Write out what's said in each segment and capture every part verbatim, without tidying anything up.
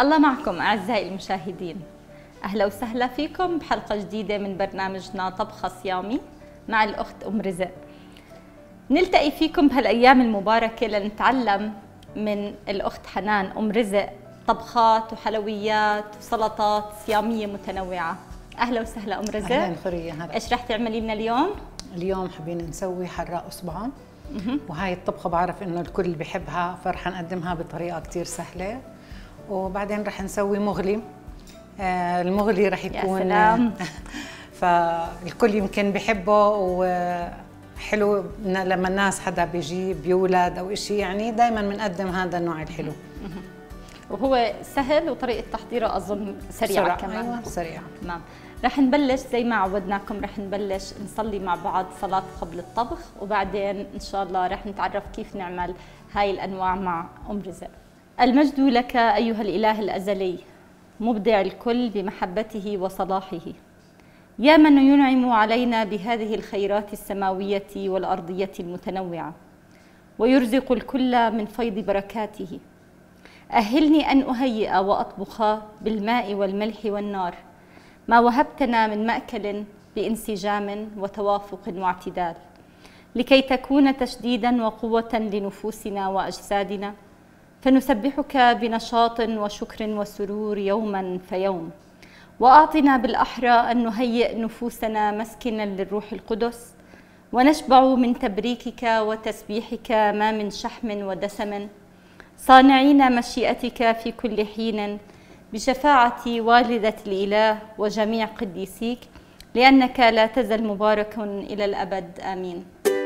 الله معكم أعزائي المشاهدين. أهلا وسهلا فيكم بحلقة جديدة من برنامجنا طبخة صيامي مع الأخت أم رزق. نلتقي فيكم بهالأيام المباركة لنتعلم من الأخت حنان أم رزق طبخات وحلويات وسلطات صيامية متنوعة. أهلا وسهلا أم رزق. أهلا خرية. هلا. إيش رح تعملي لنا اليوم؟ اليوم حابين نسوي حراق أصبعان، وهاي الطبخة بعرف إنه الكل بيحبها، فرح نقدمها بطريقة كتير سهلة. وبعدين رح نسوي مغلي. آه المغلي رح يكون، يا سلام. فالكل يمكن بيحبه، وحلو لما الناس حدا بيجي بيولد أو إشي، يعني دايما بنقدم هذا النوع الحلو. وهو سهل وطريقة تحضيره أظن سريعة سريع. كمان. أيوة سريعة. تمام. رح نبلش زي ما عودناكم، رح نبلش نصلي مع بعض صلاة قبل الطبخ، وبعدين إن شاء الله رح نتعرف كيف نعمل هاي الأنواع مع أم رزق. المجد لك أيها الإله الأزلي مبدع الكل بمحبته وصلاحه، يا من ينعم علينا بهذه الخيرات السماوية والأرضية المتنوعة ويرزق الكل من فيض بركاته. أهلني أن أهيئ وأطبخ بالماء والملح والنار ما وهبتنا من مأكل بانسجام وتوافق واعتدال، لكي تكون تشديدا وقوة لنفوسنا وأجسادنا، فنسبحك بنشاط وشكر وسرور يوما فيوم. وأعطنا بالأحرى أن نهيئ نفوسنا مسكنا للروح القدس، ونشبع من تبريكك وتسبيحك ما من شحم ودسم، صانعين مشيئتك في كل حين بشفاعة والدة الإله وجميع قديسيك، لأنك لا تزل مبارك إلى الأبد. آمين.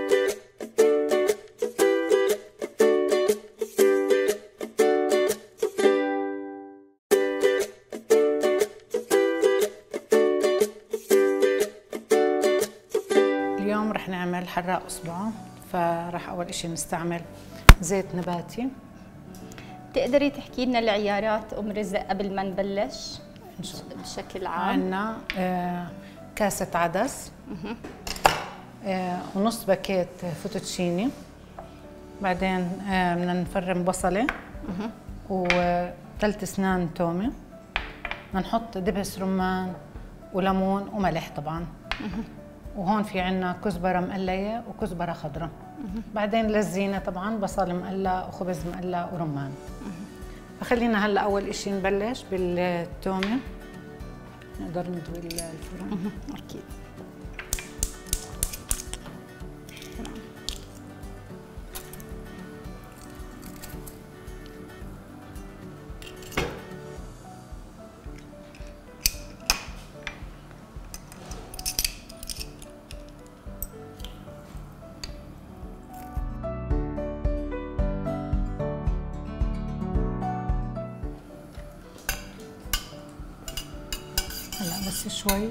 اليوم رح نعمل حراق أصبعان، فرح أول إشي نستعمل زيت نباتي. تقدري تحكي لنا العيارات أم رزق قبل ما نبلش بشكل عام؟ عندنا آه كاسة عدس، آه ونص باكيت فوتوتشيني، بعدين آه بدنا نفرم بصلة وثلاث اسنان تومة، بدنا نحط دبس رمان وليمون وملح طبعا. وهون في عنا كزبرة مقلية وكزبرة خضراء. بعدين للزينة طبعا بصل مقلى وخبز مقلى ورمان. فخلينا هلا أول إشي نبلش بالتومة. نقدر ندوي الفرن. أكيد. هلا بس شوي.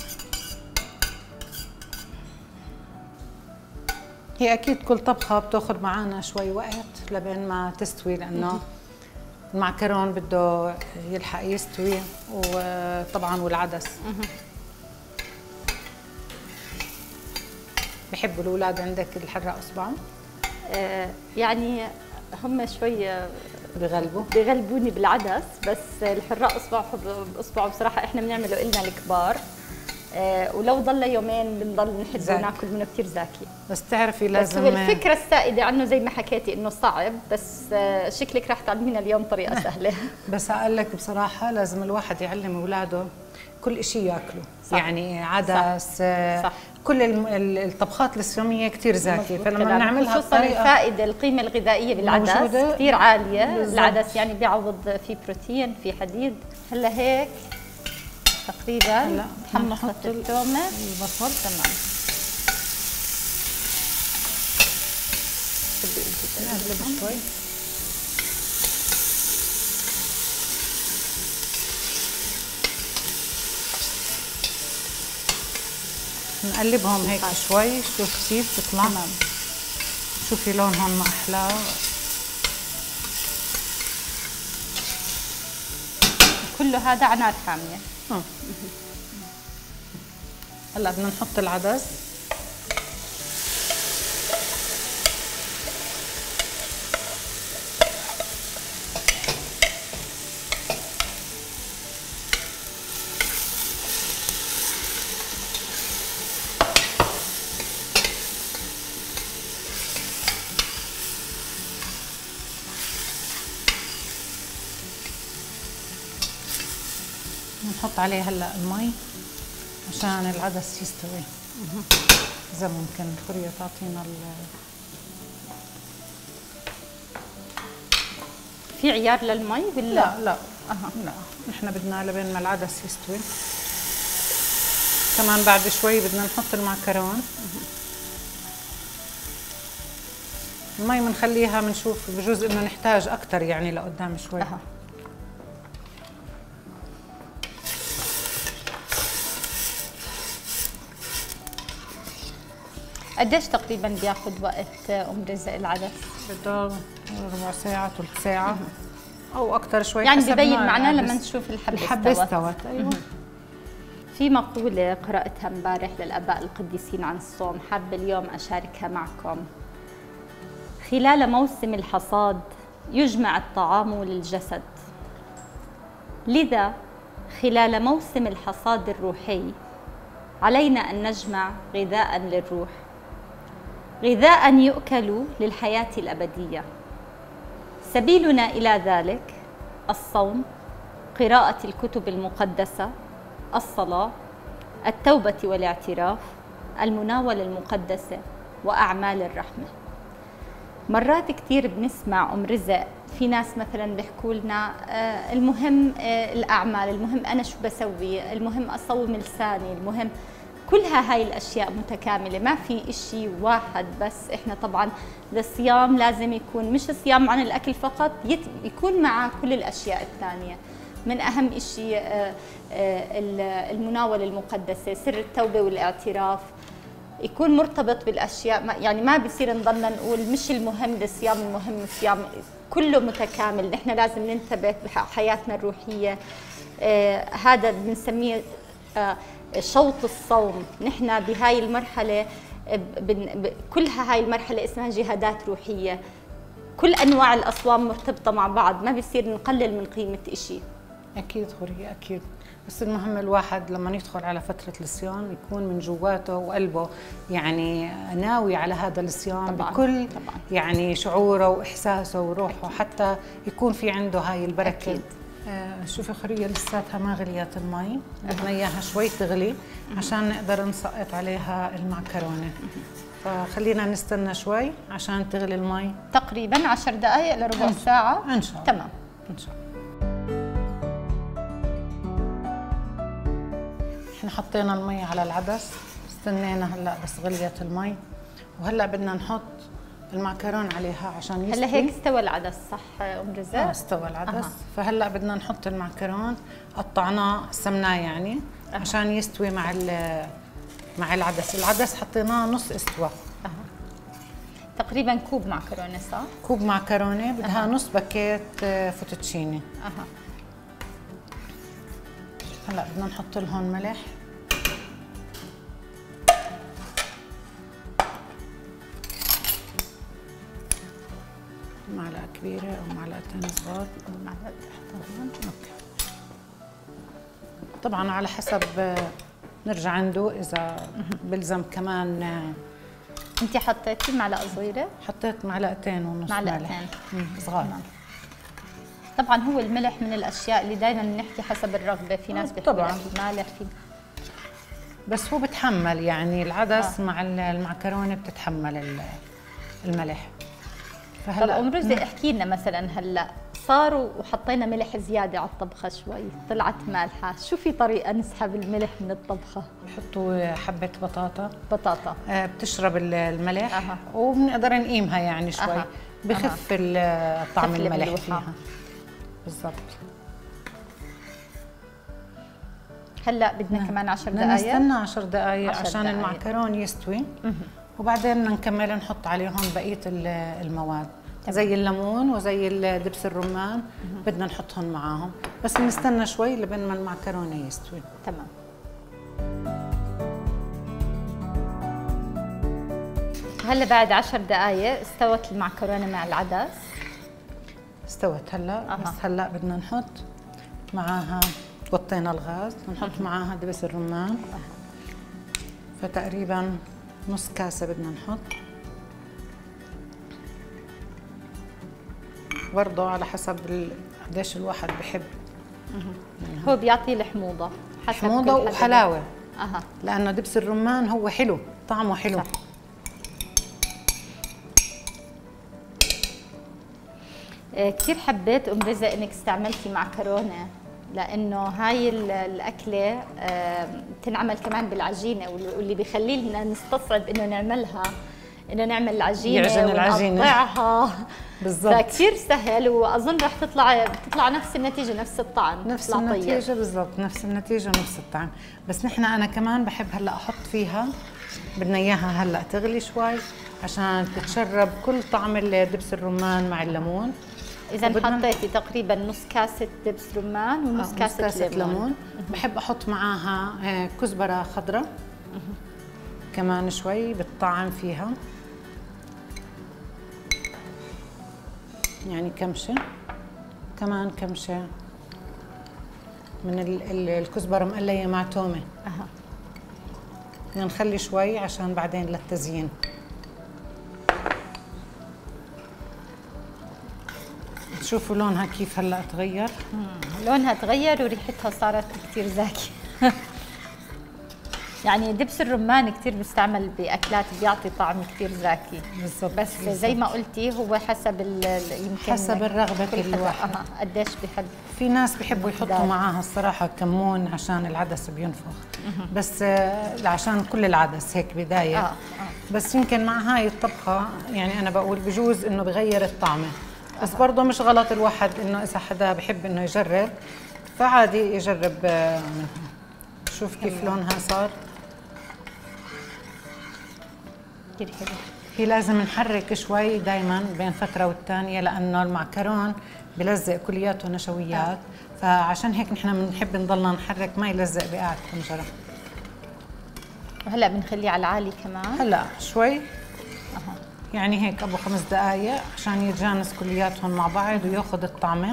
هي اكيد كل طبخه بتاخذ معنا شوي وقت لبين ما تستوي، لانه المعكرون بده يلحق يستوي، وطبعا والعدس. بحبوا الاولاد عندك الحراق اصبعهم؟ آه يعني هم شوي بغلبوا بغلبوني بالعدس، بس الحراق اصبع اصبعه بصراحه احنا بنعمله إلنا الكبار. آه ولو ضل يومين بنضل نحب وناكل منه كثير زاكي. بس تعرفي لازم، بس هو الفكره السائده عنه زي ما حكيتي انه صعب، بس آه شكلك رح تعلمينا اليوم طريقه سهله. بس اقول لك بصراحه لازم الواحد يعلم اولاده كل شيء ياكله. صح. يعني عدس، صح. صح. كل الطبخات الصياميه كثير زاكيه، فلما نعملها خصوصا الفائده القيمه الغذائيه بالعدس كثير عاليه. بالزبط. العدس يعني بيعوض في بروتين، في حديد. هلا هيك تقريبا هلا حمصت التومه البصل. تمام. بدي انت نقلب شوي. نقلبهم هيك شوي. شوف كيف بتطلع. تمام. شوفي لونهم ما احلاه. كله هذا على نار حاميه. اه هلا بدنا نحط العدس. نحط عليه هلا المي عشان العدس يستوي. اذا ممكن خورية تعطينا ال في عيار للمي ولا لا لا أه. لا نحن بدنا لبين ما العدس يستوي. كمان بعد شوي بدنا نحط المعكرون. المي بنخليها بنشوف بجوز انه نحتاج اكثر يعني لقدام شوي. أه. قديش تقريبا بياخذ وقت ام رزق العدس؟ بده ربع ساعة ثلث ساعة او اكثر شوي، يعني ببين معنا لما نشوف الحبة الحبة استوت. ايوه. في مقولة قرأتها امبارح للآباء القديسين عن الصوم، حابة اليوم أشاركها معكم. خلال موسم الحصاد يجمع الطعام للجسد، لذا خلال موسم الحصاد الروحي علينا أن نجمع غذاء للروح، غذاء يؤكل للحياة الأبدية. سبيلنا إلى ذلك الصوم، قراءة الكتب المقدسة، الصلاة، التوبة والاعتراف، المناولة المقدسة، وأعمال الرحمة. مرات كتير بنسمع أم رزق في ناس مثلا بيحكوا لنا آه المهم آه الأعمال، المهم أنا شو بسوي، المهم أصوم لساني، المهم كلها هاي الأشياء متكاملة، ما في إشي واحد بس. إحنا طبعا الصيام لازم يكون مش صيام عن الأكل فقط، يكون مع كل الأشياء الثانية. من أهم إشي آه آه المناولة المقدسة، سر التوبة والاعتراف، يكون مرتبط بالاشياء. يعني ما بصير نضلنا نقول مش المهم الصيام، المهم الصيام، كله متكامل. نحن لازم ننتبه بحياتنا الروحيه. آه هذا بنسميه آه شوط الصوم. نحن بهاي المرحله بن كلها هاي المرحله اسمها جهادات روحيه. كل انواع الاصوام مرتبطه مع بعض، ما بصير نقلل من قيمه إشي. اكيد خورية اكيد، بس المهم الواحد لما يدخل على فترة الصيام يكون من جواته وقلبه يعني ناوي على هذا الصيام طبعاً بكل طبعاً. يعني شعوره وإحساسه وروحه أكيد. حتى يكون في عنده هاي البركة. أكيد. آه شوفي خورية لساتها ما غليت المي، بدنا إياها شوي تغلي عشان نقدر نسقط عليها المعكرونة. فخلينا نستنى شوي عشان تغلي المي، تقريبا عشر دقائق لربع ساعة إن شاء الله. تمام إن شاء الله. احنا حطينا المي على العدس، استنينا هلا بس غليت المي، وهلا بدنا نحط المعكرون عليها عشان يستوي. هلا هيك استوى العدس صح ام رزق؟ اه استوى العدس. أه. فهلا بدنا نحط المعكرون، قطعناه قسمناه يعني أه. عشان يستوي مع مع العدس. العدس حطيناه نص استوى. أه. تقريبا كوب معكرونه صح؟ كوب معكرونه بدها أه. نص باكيت فوتوتشيني. اها. هلا بدنا نحط لهم ملح، معلقة كبيرة أو معلقتين صغار أو معلقة هون. أوكي. طبعا على حسب نرجع عنده إذا بلزم كمان. أنت حطيتي معلقة صغيرة؟ حطيت معلقتين ونص معلقتين صغار. طبعا هو الملح من الاشياء اللي دائما بنحكي حسب الرغبه، في ناس بتحب مالح في، بس هو بتحمل يعني العدس آه. مع المعكرونه بتتحمل الملح. فهلا طب ام رزق احكي لنا مثلا هلا صاروا وحطينا ملح زياده على الطبخه شوي، طلعت مالحه، شو في طريقه نسحب الملح من الطبخه؟ بحطوا حبه بطاطا بطاطا آه بتشرب الملح أه. وبنقدر نقيمها يعني شوي أه. بخف أه. طعم الملح فيها بالضبط. هلا بدنا كمان عشر دقائق، نستنى عشر دقائق عشان دقايق. المعكرون يستوي مه. وبعدين بدنا نكمل نحط عليهم بقيه المواد طبعا. زي الليمون وزي دبس الرمان مه. بدنا نحطهم معاهم، بس نستنى شوي لبين ما المعكرونه يستوي. تمام. هلا بعد عشر دقائق استوت المعكرونه مع العدس. استوت هلا أه. بس هلا بدنا نحط معاها، وطينا الغاز، نحط أه. معاها دبس الرمان أه. فتقريبا نص كاسه بدنا نحط، برضه على حسب قديش الواحد بحب هو بيعطي الحموضه، حسب حموضه وحلاوه. اها، لانه دبس الرمان هو حلو، طعمه حلو. صح. كثير حبيت ام رزا انك استعملتي معكرونه، لانه هاي الاكله بتنعمل كمان بالعجينه، واللي بيخلي لنا نستصعب انه نعملها انه نعمل العجينه يعجن العجينه ونقطعها بالضبط. فكثير سهل، واظن رح تطلع بتطلع نفس النتيجه، نفس الطعم، نفس النتيجه بالضبط، نفس النتيجه ونفس الطعم. بس نحن انا كمان بحب هلا احط فيها، بدنا اياها هلا تغلي شوي عشان تتشرب كل طعم دبس الرمان مع الليمون. إذا حطيتي تقريبا نص كاسة دبس رمان ونص كاسة, كاسة ليمون. ليمون. بحب أحط معاها كزبرة خضراء كمان شوي بالطعم فيها، يعني كمشة كمان كمشة من الكزبرة مقلية مع تومة. أها. بدنا نخلي شوي عشان بعدين للتزيين. شوفوا لونها كيف هلا تغير. مم. لونها تغير وريحتها صارت كثير زاكيه. يعني دبس الرمان كثير بيستعمل باكلات بيعطي طعم كثير زاكي بالضبط. بس بالزبط. زي ما قلتي هو حسب يمكن حسب الرغبه الواحد. أه. قديش بحب. في ناس بيحبوا يحطوا معاها الصراحه كمون عشان العدس بينفخ. مه. بس عشان كل العدس هيك بدايه. آه. آه. بس يمكن مع هاي الطبخه يعني انا بقول بجوز انه بغير الطعمه. بس برضه مش غلط الواحد انه اذا حدا بحب انه يجرب فعادي يجرب منها. شوف كيف لونها صار كثير حلو. هي لازم نحرك شوي دائما بين فتره والثانيه لانه المعكرون بلزق كلياته نشويات. آه. فعشان هيك نحن بنحب نضلنا نحرك ما يلزق بقاع الطنجره. وهلا بنخليه على العالي كمان. هلا شوي. اها يعني هيك ابو خمس دقائق عشان يتجانس كلياتهم مع بعض وياخذ الطعمه.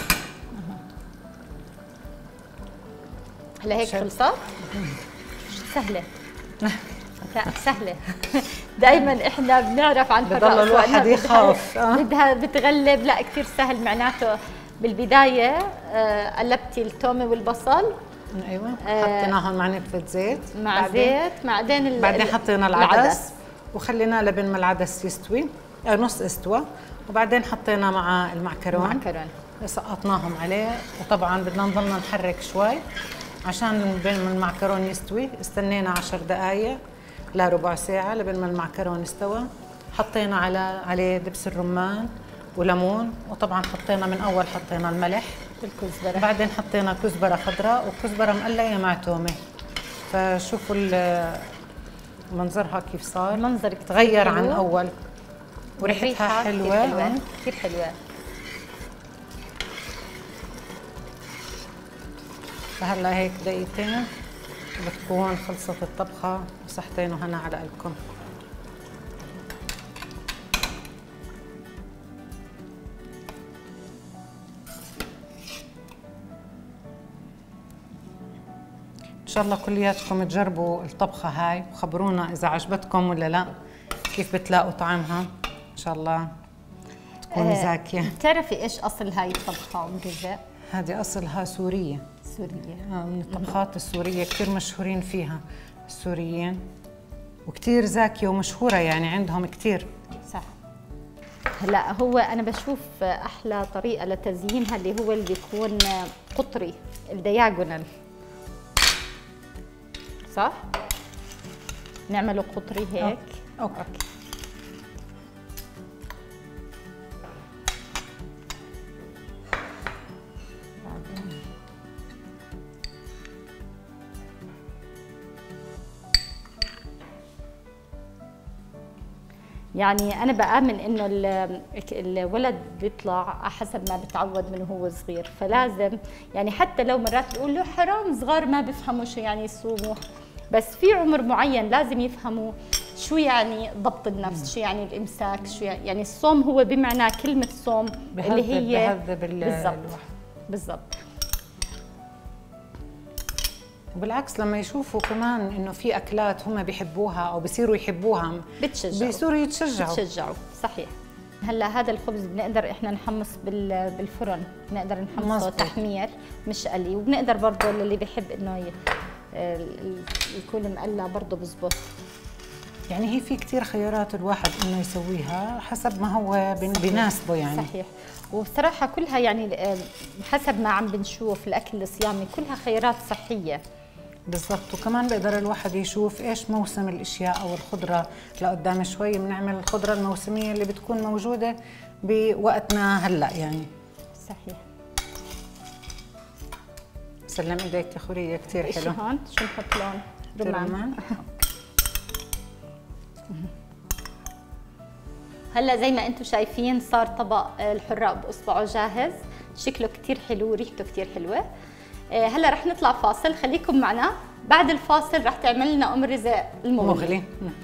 هلا هيك خلصت؟ سهله. لا سهله. دائما احنا بنعرف عن بضل الواحد يخاف. بدها بتغلب، لا كثير سهل. معناته بالبدايه آه قلبتي التومه والبصل. ايوه آه حطيناهم مع نتفه زيت مع بعدين زيت بعدين بعدين حطينا العدس, العدس. وخليناه لبين ما العدس يستوي آه نص استوى، وبعدين حطينا مع المعكرون المعكرون سقطناهم عليه. وطبعا بدنا نضلنا نحرك شوي عشان بين ما المعكرون يستوي. استنينا عشر دقائق لربع ساعة لبين ما المعكرون استوى. حطينا على عليه دبس الرمان وليمون، وطبعا حطينا من أول حطينا الملح والكزبرة، بعدين حطينا كزبرة خضراء وكزبرة مقلية مع تومة. فشوفوا منظرها كيف صار، المنظر تغير عن أول وريحتها حلوة حلوة كثير حلوة. فهلا هيك دقيقتين بتكون خلصت الطبخة وصحتين وهنا على قلبكم. إن شاء الله كلياتكم تجربوا الطبخة هاي وخبرونا إذا عجبتكم ولا لا، كيف بتلاقوا طعمها. إن شاء الله تكون آه زاكية. بتعرفي إيش أصل هاي الطبخة أم رزا؟ هذه أصلها سورية. سورية. آه من الطبخات السورية كثير مشهورين فيها السوريين، وكثير زاكية ومشهورة يعني عندهم كثير. صح. هلا هو أنا بشوف أحلى طريقة لتزيينها اللي هو اللي بيكون قطري، الدياجونال. صح؟ نعمله قطري هيك. أوكي. أوكي. يعني أنا بآمن إنه الولد بيطلع حسب ما بتعود من وهو صغير، فلازم يعني حتى لو مرات بقول له حرام صغار ما بيفهموا شو يعني يصوموا، بس في عمر معين لازم يفهموا شو يعني ضبط النفس، شو يعني الإمساك، شو يعني, يعني الصوم هو بمعنى كلمة صوم اللي هي بالضبط بالضبط. وبالعكس لما يشوفوا كمان انه في اكلات هم بيحبوها او بيصيروا يحبوها بتشجعوا بيصيروا يتشجعوا بتشجعوا صحيح. هلا هذا الخبز بنقدر احنا نحمص بالفرن، بنقدر نحمصه تحمير مش قلي، وبنقدر برضه اللي بيحب انه يكون مقلى برضه بزبط. يعني هي في كثير خيارات الواحد انه يسويها حسب ما هو بيناسبه يعني. صحيح. وبصراحه كلها يعني حسب ما عم بنشوف الاكل الصيامي كلها خيارات صحيه. بالضبط. وكمان بقدر الواحد يشوف ايش موسم الاشياء او الخضره لقدام شوي، بنعمل الخضره الموسميه اللي بتكون موجوده بوقتنا هلا يعني. صحيح. سلم ايديك يا خوريه، كثير حلو. هون شو نحط لون؟ رمان. هلا زي ما انتم شايفين صار طبق الحراق باصبعه جاهز، شكله كثير حلو وريحته كثير حلوه. هلا رح نطلع فاصل، خليكم معنا. بعد الفاصل رح تعمل لنا ام رزق المغلي.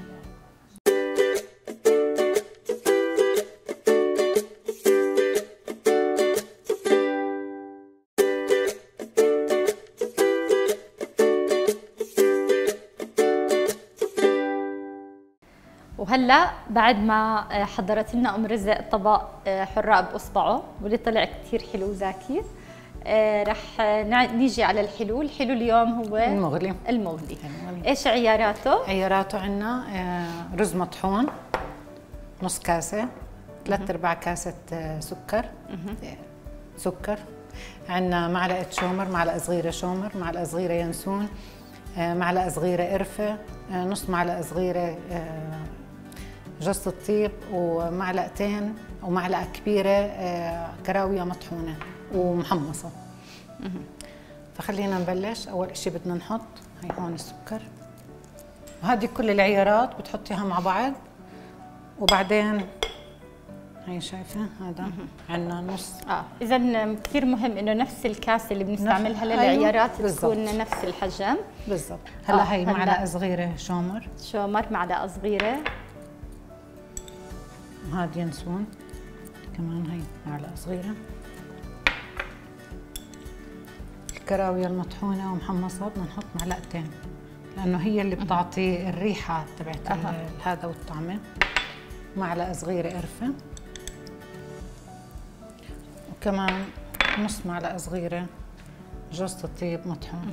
وهلا بعد ما حضرت لنا ام رزق طبق حراق باصبعه واللي طلع كثير حلو وزاكي، رح نيجي على الحلو. الحلو اليوم هو المغلي. المغلي. ايش عياراته؟ عياراته عندنا رز مطحون نص كاسه، ثلاث ارباع كاسه سكر سكر، عندنا معلقه شومر، معلقه صغيره شومر، معلقه صغيره ينسون، معلقه صغيره قرفه، نص معلقه صغيره جوز الطيب، ومعلقتين ومعلقه كبيره كراويه مطحونه ومحمصه. فخلينا نبلش. اول شيء بدنا نحط هي هون السكر، وهذه كل العيارات بتحطيها مع بعض، وبعدين هي شايفه هذا عندنا نص. اه اذا كثير مهم انه نفس الكاسه اللي بنستعملها للعيارات تكون نفس الحجم. بالضبط. هلا آه. هي معلقه صغيره شومر شومر معلقه صغيره، وهذا ينسون كمان هي معلقه صغيره، الكراويه المطحونه ومحمصه بدنا نحط معلقتين لانه هي اللي بتعطي الريحه تبعت أه. هذا والطعمه، معلقه صغيره قرفه، وكمان نص معلقه صغيره جوز الطيب مطحون.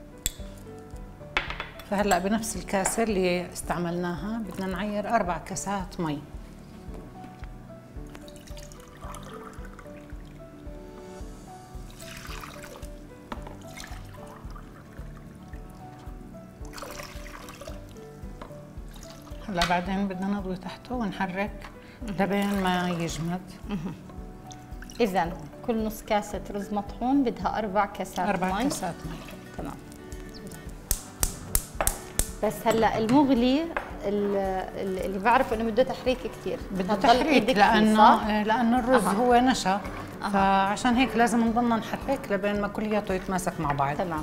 فهلا بنفس الكاسه اللي استعملناها بدنا نعير اربع كاسات مي. هلا بعدين بدنا نضوي تحته ونحرك لبين ما يجمد. إذا كل نص كاسة رز مطحون بدها أربع كاسات أربع مي. أربع كاسات مي. تمام. بس هلا المغلي اللي بعرفه إنه بده تحريك كثير. بده تحريك لأنه لأنه الرز أه. هو نشا، أه. فعشان هيك لازم نضلنا نحرك لبين ما كلياته يتماسك مع بعض. تمام.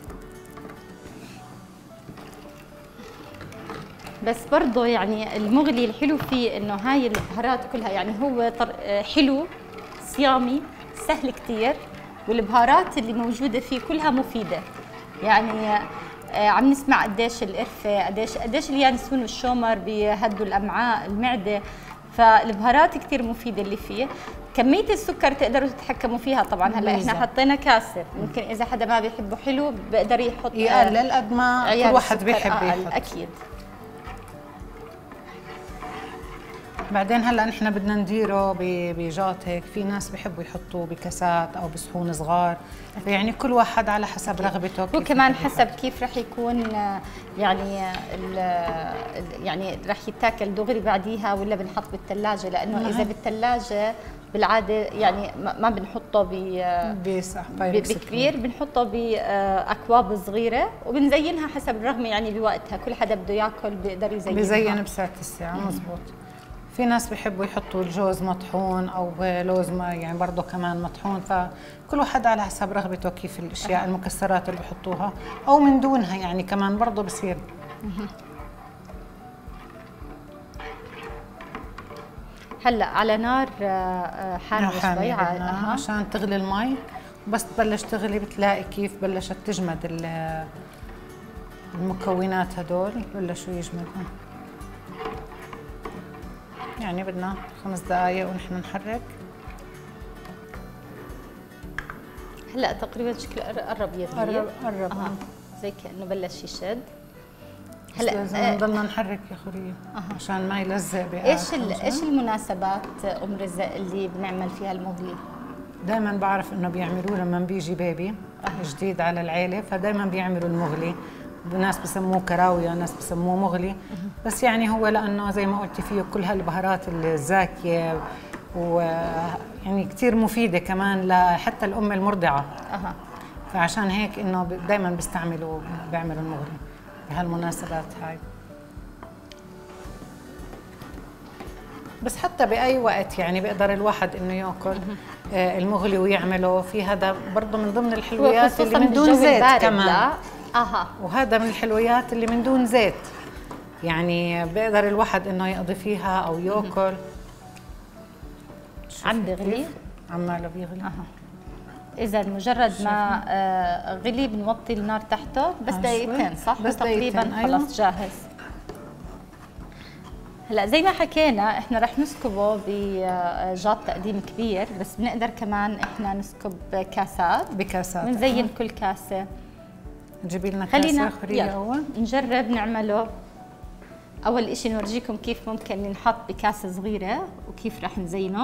بس برضه يعني المغلي الحلو فيه انه هاي البهارات كلها يعني هو حلو صيامي سهل كثير، والبهارات اللي موجوده فيه كلها مفيده. يعني عم نسمع قديش القرفه، قديش قديش اليانسون والشومر بيهدوا الامعاء المعده، فالبهارات كثير مفيده اللي فيه. كميه السكر تقدروا تتحكموا فيها طبعا. هلا احنا حطينا كاسه، ممكن اذا حدا ما بيحبه حلو بيقدر يحط يقلل قد ما كل واحد بيحب يحط. اكيد. بعدين هلا نحن بدنا نديره بجات هيك، في ناس بيحبوا يحطوه بكاسات او بصحون صغار، يعني كل واحد على حسب رغبته. هو كمان حسب كيف رح يكون يعني يعني رح يتاكل دغري بعديها ولا بنحط بالثلاجه، لانه اذا بالثلاجه بالعاده يعني ما بنحطه بكبير، بنحطه باكواب صغيره وبنزينها حسب الرغبه، يعني بوقتها كل حدا بده ياكل بيقدر يزينها بزين بساعة الساعه. مزبوط. في ناس بيحبوا يحطوا الجوز مطحون او لوز ما يعني برضه كمان مطحون، فكل واحد على حسب رغبته كيف الاشياء المكسرات اللي بحطوها او من دونها يعني كمان برضه بصير. هلا على نار حاميه شوي عشان تغلي المي، بس تبلش تغلي بتلاقي كيف بلشت تجمد المكونات هدول، بلشوا يجمدوا. يعني بدنا خمس دقايق ونحن نحرك. هلا تقريبا شكله قرب يغلي. قرب قرب آه. زي كأنه بلش يشد. هلا لازم آه نضلنا نحرك يا خوريه آه. عشان ما يلزق بقى. ايش ايش المناسبات ام رزق اللي بنعمل فيها المغلي؟ دائما بعرف انه بيعملوه لما بيجي بيبي آه. جديد على العيله، فدائما بيعملوا المغلي. ناس بسموه كراويه، ناس بسموه مغلي، آه. بس يعني هو لانه زي ما قلتي فيه كل هالبهارات الزاكيه ويعني كثير مفيده كمان لحتى الام المرضعه. اها فعشان هيك انه دائما بيستعملوا بيعملوا المغلي بهالمناسبات هاي. بس حتى باي وقت يعني بيقدر الواحد انه ياكل آه المغلي ويعمله. في هذا برضه من ضمن الحلويات اللي من دون زيت كمان. لا. اها وهذا من الحلويات اللي من دون زيت، يعني بيقدر الواحد انه يقضي فيها او ياكل. عم بيغلي؟ عماله بيغلي. اها إذا مجرد ما آه غلي بنوطي النار تحته بس دقيقتين صح؟ بس تقريبا أيوة. خلص جاهز. هلا زي ما حكينا احنا رح نسكبه بجاط تقديم كبير، بس بنقدر كمان احنا نسكب كاسات بكاسات بنزين كل كاسه. نجيبي لنا كاسه خوريه اول نجرب نعمله. اول اشي نورجيكم كيف ممكن نحط بكاسه صغيره وكيف رح نزينه.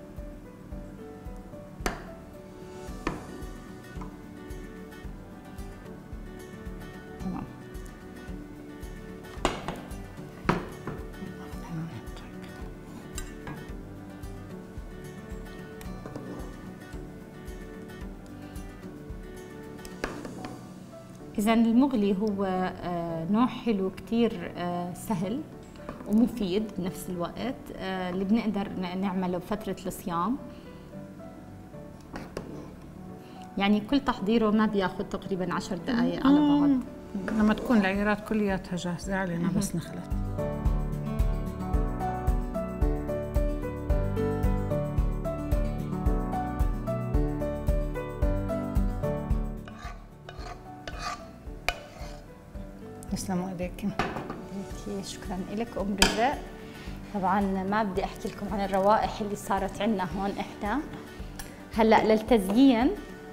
إذا المغلي هو نوع حلو كتير سهل ومفيد بنفس الوقت، اللي بنقدر نعمله بفترة الصيام. يعني كل تحضيره ما بياخذ تقريبا عشر دقائق على بعض. لما تكون العيارات كلياتها جاهزة علينا بس نخلط. يسلموا ايديكي. شكرا لك ام رزق. طبعا ما بدي احكي لكم عن الروائح اللي صارت عندنا هون احنا. هلا للتزيين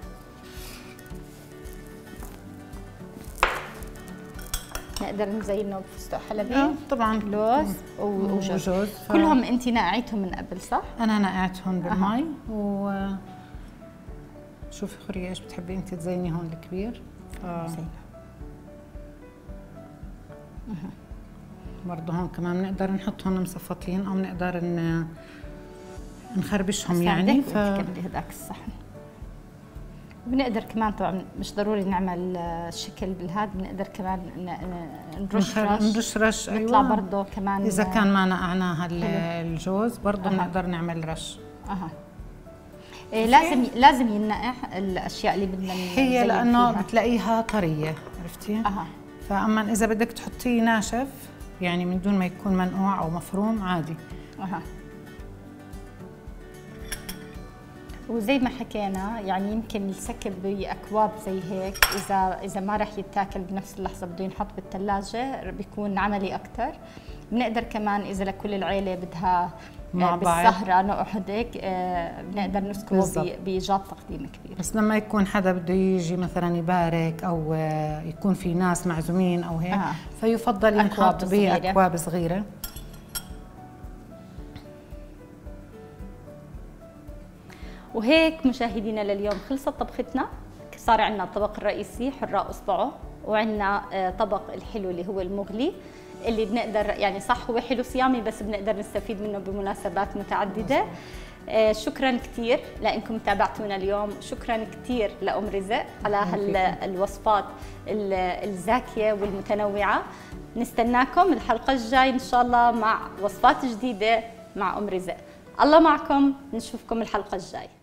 نقدر نزينه بفستق حلبي. آه طبعا لوز وجوز, وجوز ف... كلهم انت نقعيتهم من قبل صح؟ انا نقعتهم بالمي. أه. و شوفي خوريه ايش بتحبي انت تزيني هون الكبير. ف... برضه هون كمان بنقدر نحطهم مصفطين او بنقدر ن... نخربشهم يعني. ف هذاك الصحن بنقدر كمان طبعا مش ضروري نعمل شكل بالهاد، بنقدر كمان نرش رش نرش رش نطلع أيوة. برضه كمان اذا كان ما نقعناها الجوز برضه أه. بنقدر نعمل رش. اها إيه لازم لازم ينقع الاشياء اللي بدنا هي لانه فيها. بتلاقيها طريه عرفتي؟ اها فاما اذا بدك تحطيه ناشف يعني من دون ما يكون منقوع او مفروم عادي. اها وزي ما حكينا يعني يمكن السكب باكواب زي هيك اذا اذا ما رح يتاكل بنفس اللحظه بده ينحط بالثلاجه بيكون عملي اكثر. بنقدر كمان اذا لكل العيله بدها مع بالسهره نقعد هيك آه بنقدر نسكبه بجاط تقديم كبير. بس لما يكون حدا بده يجي مثلا يبارك او آه يكون في ناس معزومين او هيك آه. فيفضل ينحط باكواب صغيره. وهيك مشاهدينا لليوم خلصت طبختنا. صار عندنا الطبق الرئيسي حراء اصبعه، وعندنا طبق الحلو اللي هو المغلي اللي بنقدر يعني صح هو حلو صيامي بس بنقدر نستفيد منه بمناسبات متعدده. شكرا كثير لانكم تابعتونا اليوم، شكرا كثير لأم رزق على هالوصفات الزاكيه والمتنوعه. نستناكم الحلقه الجاي ان شاء الله مع وصفات جديده مع أم رزق. الله معكم، نشوفكم الحلقه الجاي.